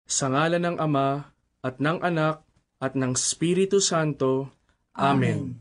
Sa ngalan ng Ama, at ng Anak, at ng Espiritu Santo. Amen.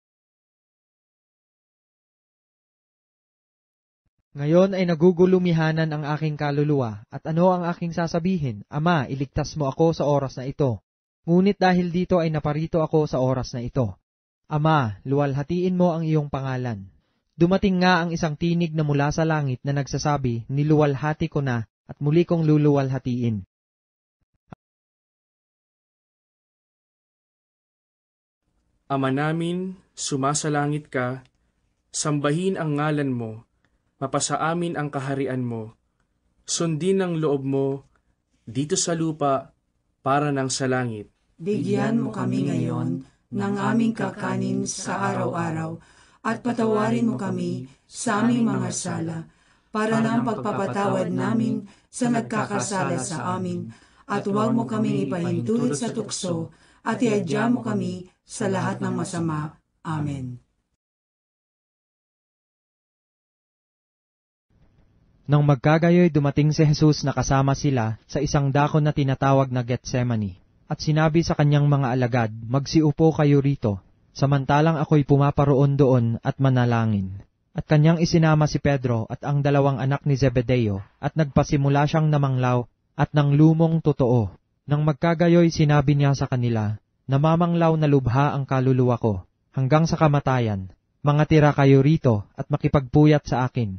Ngayon ay nagugulumihanan ang aking kaluluwa, at ano ang aking sasabihin? Ama, iligtas mo ako sa oras na ito. Ngunit dahil dito ay naparito ako sa oras na ito. Ama, luwalhatiin mo ang iyong pangalan. Dumating nga ang isang tinig na mula sa langit na nagsasabi, niluwalhati ko na, at muli kong luluwalhatiin. Ama namin, sumasalangit ka, sambahin ang ngalan mo, mapasa amin ang kaharian mo, sundin ang loob mo, dito sa lupa, para ng sa langit. Bigyan mo kami ngayon ng aming kakanin sa araw-araw, at patawarin mo kami sa aming mga sala, para ng pagpapatawad namin sa nagkakasala sa amin, at huwag mo kaming ipahintulot sa tukso, at iadya mo kami sa lahat ng masama. Amen. Nang magkagayoy dumating si Jesus na kasama sila sa isang dako na tinatawag na Getsemani, at sinabi sa kanyang mga alagad, magsiupo kayo rito, samantalang ako'y pumaparoon doon at manalangin. At kanyang isinama si Pedro at ang dalawang anak ni Zebedeo, at nagpasimula siyang namanglaw at nang lumong totoo. Nang magkagayoy sinabi niya sa kanila, namamanglaw na lubha ang kaluluwa ko, hanggang sa kamatayan, mga tira kayo rito at makipagpuyat sa akin.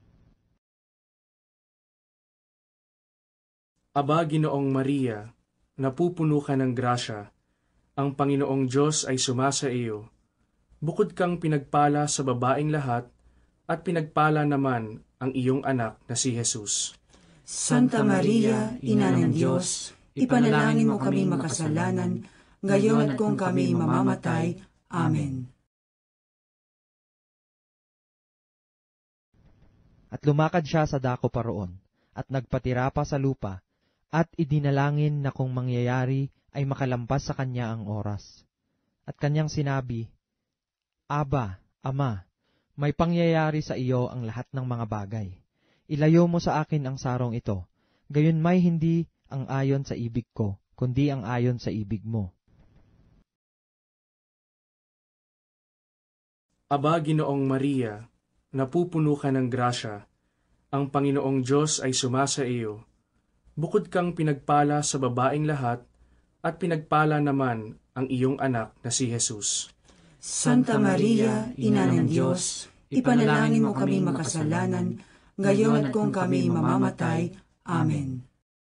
Aba, Ginoong Maria, napupuno ka ng grasya, ang Panginoong Diyos ay sumasa iyo. Bukod kang pinagpala sa babaeng lahat, at pinagpala naman ang iyong anak na si Jesus. Santa Maria, Ina ng Diyos, ipanalangin mo kami makasalanan, ngayon at kung kami mamamatay. Amen. At lumakad siya sa dako paroon, at nagpatira pa sa lupa, at idinalangin na kung mangyayari ay makalampas sa kanya ang oras. At kanyang sinabi, Aba, Ama, may pangyayari sa iyo ang lahat ng mga bagay. Ilayo mo sa akin ang sarong ito, gayon may hindi ang ayon sa ibig ko, kundi ang ayon sa ibig mo. Aba, Ginoong Maria, napupuno ka ng grasya, ang Panginoong Diyos ay sumasa iyo. Bukod kang pinagpala sa babaeng lahat, at pinagpala naman ang iyong anak na si Jesus. Santa Maria, Ina ng Diyos, ipanalangin mo kami makasalanan, ngayon at kung kami mamamatay. Amen.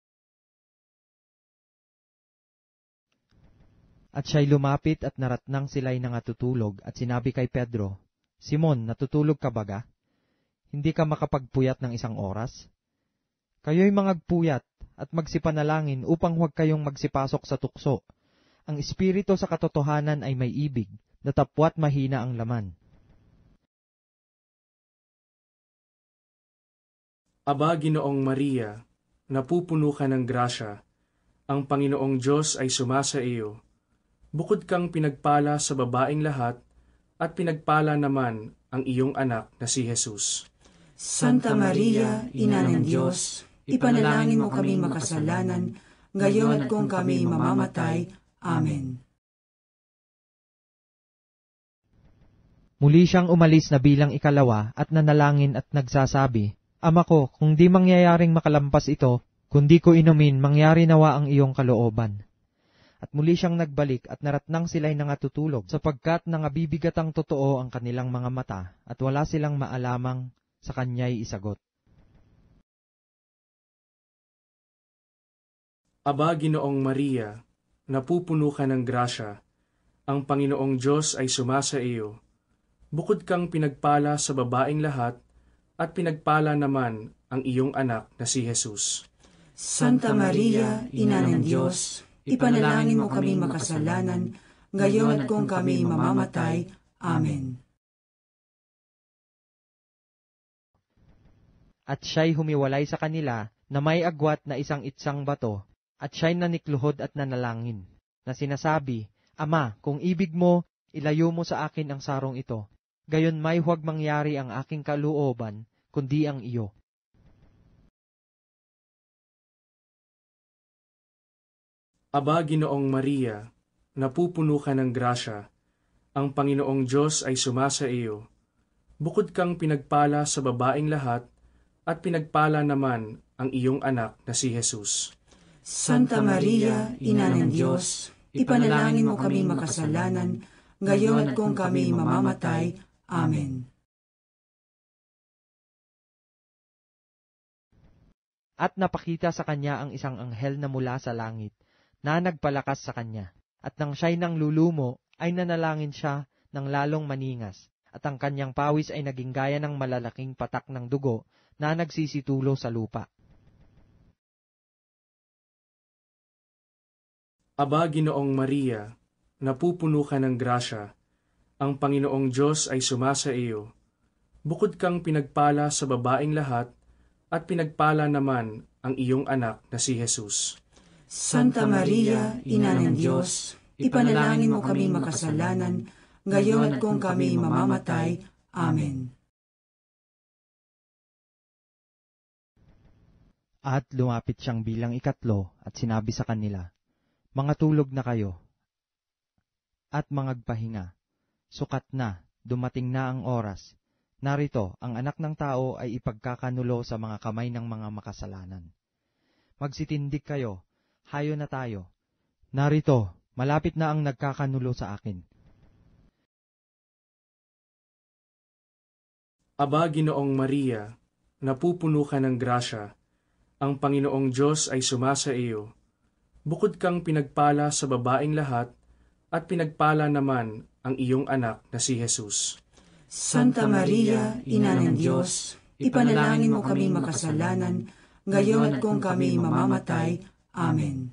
At siya'y lumapit at naratnang sila'y nangatutulog at sinabi kay Pedro, Simon, natutulog ka baga? Hindi ka makapagpuyat ng isang oras? Kayo'y mangagpuyat at magsipanalangin upang huwag kayong magsipasok sa tukso. Ang espiritu sa katotohanan ay may ibig, natapwat mahina ang laman. Aba, Ginoong Maria, napupuno ka ng grasya, ang Panginoong Diyos ay sumasa iyo. Bukod kang pinagpala sa babaeng lahat, at pinagpala naman ang iyong anak na si Jesus. Santa Maria, Ina ng Diyos, ipanalangin mo kami makasalanan, ngayon at kung kami mamamatay. Amen. Muli siyang umalis na bilang ikalawa at nanalangin at nagsasabi, Ama ko, kung di mangyayaring makalampas ito, kundi ko inumin, mangyari nawa ang iyong kalooban. At muli siyang nagbalik at naratnang sila'y nangatutulog, sapagkat nangabibigatang totoo ang kanilang mga mata, at wala silang maalamang sa kanya'y isagot. Aba, Ginoong Maria, napupuno ka ng grasya, ang Panginoong Diyos ay sumasa iyo. Bukod kang pinagpala sa babaeng lahat, at pinagpala naman ang iyong anak na si Jesus. Santa Maria, Ina ng Diyos, ipanalangin mo kami makasalanan, ngayon at kung kami mamamatay. Amen. At siya'y humiwalay sa kanila na may agwat na isang itsang bato, at siya'y nanikluhod at nanalangin, na sinasabi, Ama, kung ibig mo, ilayo mo sa akin ang sarong ito, gayon may huwag mangyari ang aking kalooban, kundi ang iyo. Aba, Ginoong Maria, napupuno ka ng grasya, ang Panginoong Diyos ay sumasa iyo. Bukod kang pinagpala sa babaeng lahat, at pinagpala naman ang iyong anak na si Jesus. Santa Maria, Ina ng Diyos, ipanalangin mo kami makasalanan, ngayon at kung kami mamamatay. Amen. At napakita sa kanya ang isang anghel na mula sa langit, na nagpalakas sa kanya. At nang siya'y nang lulumo, ay nanalangin siya ng lalong maningas, at ang kanyang pawis ay naging gaya ng malalaking patak ng dugo na nagsisitulo sa lupa. Aba, Ginoong Maria, napupuno ka ng grasya, ang Panginoong Diyos ay sumasa iyo. Bukod kang pinagpala sa babaeng lahat, at pinagpala naman ang iyong anak na si Jesus. Santa Maria, Ina ng Diyos, ipanalangin mo kami makasalanan, ngayon at kung kami mamamatay. Amen. At lumapit siyang bilang ikatlo at sinabi sa kanila, "Mga tulog na kayo, at mangagpahinga. Sukat na, dumating na ang oras. Narito, ang anak ng tao ay ipagkakanulo sa mga kamay ng mga makasalanan. Magsitindig kayo, hayo na tayo. Narito, malapit na ang nagkakanulo sa akin." Aba, Ginoong Maria, napupuno ka ng grasya, ang Panginoong Diyos ay sumasa iyo. Bukod kang pinagpala sa babaeng lahat, at pinagpala naman ang iyong anak na si Jesus. Santa Maria, Ina ng Diyos, ipanalangin mo kami makasalanan, ngayon at kung kami mamamatay. Amen.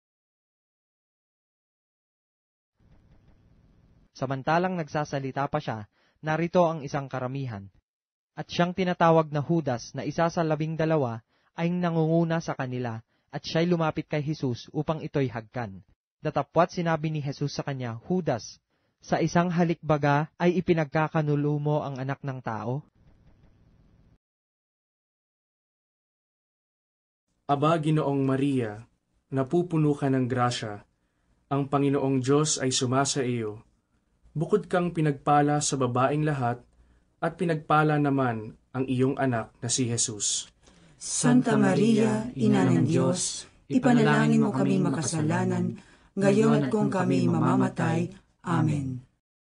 Samantalang nagsasalita pa siya, narito ang isang karamihan. At siyang tinatawag na Judas na isa sa 12 ay nangunguna sa kanila, at siya'y lumapit kay Jesus upang ito'y hagkan. Datapwat sinabi ni Jesus sa kanya, "Judas, sa isang halikbaga ay ipinagkakanulo mo ang anak ng tao?" Aba, Ginoong Maria, napupuno ka ng grasya, ang Panginoong Diyos ay sumasa iyo. Bukod kang pinagpala sa babaeng lahat, at pinagpala naman ang iyong anak na si Jesus. Santa Maria, Ina ng Diyos, ipanalangin mo kami makasalanan, ngayon at kung kami mamamatay. Amen.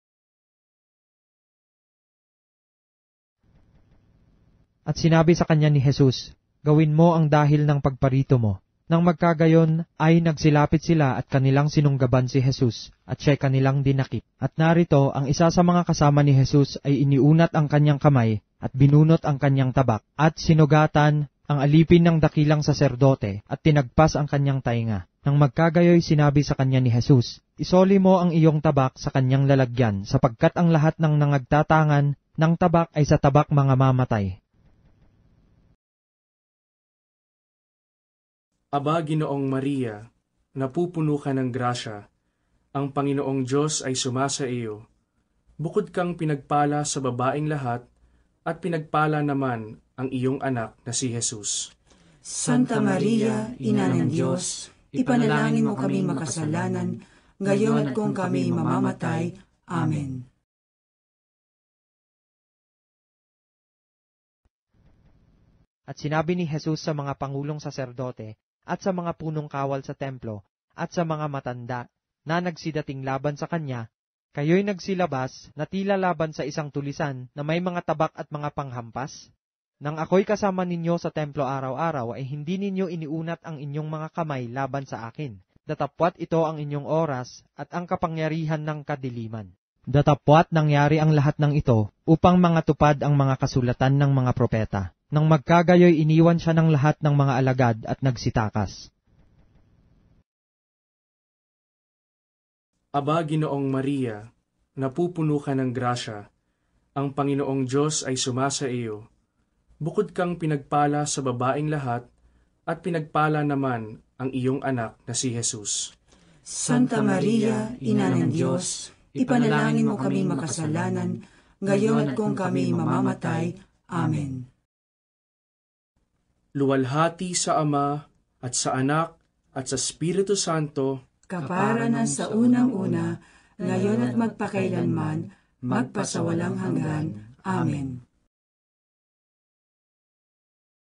At sinabi sa kanya ni Jesus, "Gawin mo ang dahil ng pagparito mo." Nang magkagayon ay nagsilapit sila at kanilang sinunggaban si Jesus, at siya'y kanilang dinakip. At narito, ang isa sa mga kasama ni Jesus ay iniunat ang kanyang kamay at binunot ang kanyang tabak, at sinugatan ang alipin ng dakilang saserdote at tinagpas ang kanyang tainga. Nang magkagayoy sinabi sa kanya ni Jesus, "Isoli mo ang iyong tabak sa kanyang lalagyan, sapagkat ang lahat ng nangagtatangan ng tabak ay sa tabak mga mamatay." Aba, Ginoong Maria, napupuno ka ng grasya, ang Panginoong Diyos ay sumasa iyo. Bukod kang pinagpala sa babaeng lahat, at pinagpala naman ang iyong anak na si Jesus. Santa Maria, Ina ng Diyos, ipanalangin mo kami makasalanan, ngayon at kung kami mamamatay. Amen. At sinabi ni Jesus sa mga pangulong saserdote, at sa mga punong kawal sa templo, at sa mga matanda, na nagsidating laban sa kanya, "Kayo'y nagsilabas na tila laban sa isang tulisan na may mga tabak at mga panghampas? Nang ako'y kasama ninyo sa templo araw-araw, ay hindi ninyo iniunat ang inyong mga kamay laban sa akin. Datapwat ito ang inyong oras at ang kapangyarihan ng kadiliman." Datapwat nangyari ang lahat ng ito upang mangatupad ang mga kasulatan ng mga propeta. Nang magkagayoy iniwan siya ng lahat ng mga alagad at nagsitakas. Aba, Ginoong Maria, napupuno ka ng grasya, ang Panginoong Diyos ay sumasa iyo. Bukod kang pinagpala sa babaeng lahat, at pinagpala naman ang iyong anak na si Jesus. Santa Maria, Ina ng Diyos, ipanalangin mo kami makasalanan, ngayon at kung kami mamamatay. Amen. Luwalhati sa Ama, at sa Anak, at sa Espiritu Santo, kapara na sa unang-una, ngayon at magpakailanman, magpasawalang hanggan. Amen.